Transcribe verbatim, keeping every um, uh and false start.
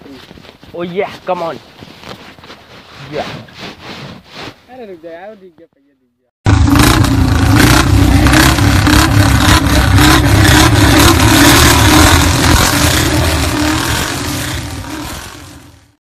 Oh yeah, come on. Yeah. अरे रुक जा यार, दिख गया।